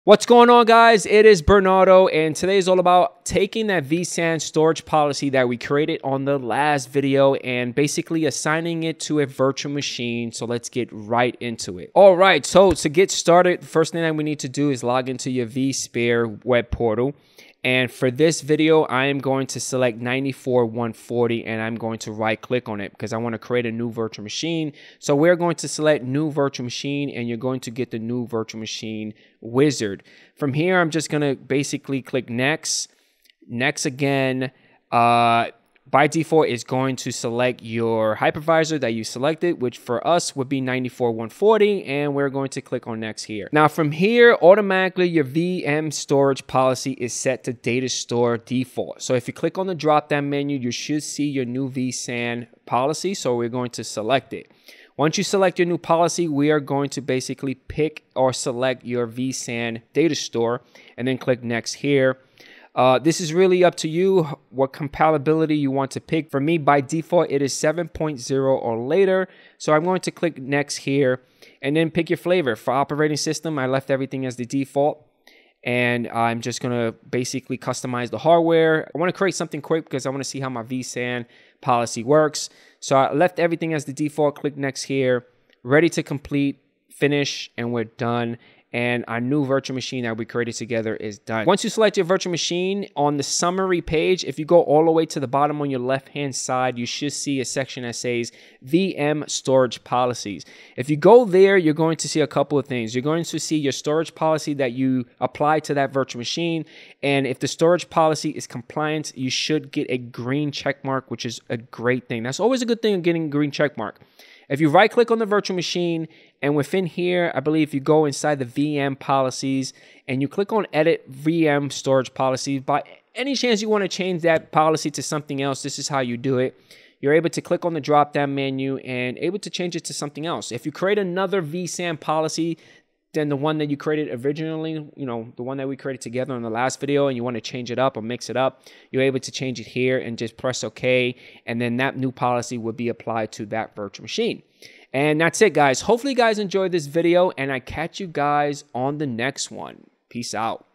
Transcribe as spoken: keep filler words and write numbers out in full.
What's going on, guys? It is Bernardo, and today is all about taking that vSAN storage policy that we created on the last video and basically assigning it to a virtual machine. So let's get right into it. All right, so to get started, the first thing that we need to do is log into your vSphere web portal. And for this video, I am going to select ninety-four one forty and I'm going to right click on it because I want to create a new virtual machine. So we're going to select new virtual machine and you're going to get the new virtual machine wizard. From here, I'm just going to basically click next, next again. Uh, by default, it's going to select your hypervisor that you selected, which for us would be ninety-four one forty, and we're going to click on next here. Now from here, automatically your V M storage policy is set to data store default. So if you click on the drop down menu, you should see your new vSAN policy. So we're going to select it. Once you select your new policy, we are going to basically pick or select your vSAN data store and then click next here. Uh, this is really up to you what compatibility you want to pick. For me, by default, it is seven point zero or later. So I'm going to click next here and then pick your flavor. For operating system, I left everything as the default. And I'm just going to basically customize the hardware. I want to create something quick because I want to see how my vSAN policy works. So I left everything as the default. Click next here. Ready to complete, finish, and we're done. And our new virtual machine that we created together is done. Once you select your virtual machine, on the summary page, if you go all the way to the bottom on your left-hand side, you should see a section that says V M storage policies. If you go there, you're going to see a couple of things. You're going to see your storage policy that you apply to that virtual machine. And if the storage policy is compliant, you should get a green check mark, which is a great thing. That's always a good thing of getting a green check mark. If you right click on the virtual machine and within here, I believe if you go inside the V M policies and you click on edit V M storage policy, by any chance you want to change that policy to something else, this is how you do it. You're able to click on the drop down menu and able to change it to something else. If you create another vSAN policy than the one that you created originally, you know, the one that we created together in the last video, and you want to change it up or mix it up, you're able to change it here and just press OK. And then that new policy will be applied to that virtual machine. And that's it, guys. Hopefully you guys enjoyed this video, and I catch you guys on the next one. Peace out.